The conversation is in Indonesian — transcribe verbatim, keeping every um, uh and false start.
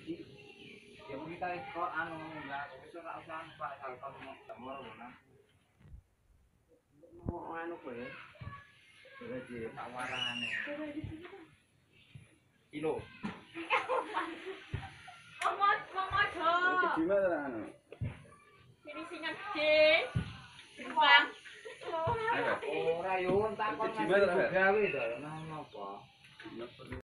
Ya kita kok anu enggak wis ora usah Pak Salton mau ngono. Mau anu kowe. Jadi tawarane. Kilo. Ngomong ngomong aja. Gimana anu? Ini singan gede. Bang. Ora yo takon gawe to, nang napa?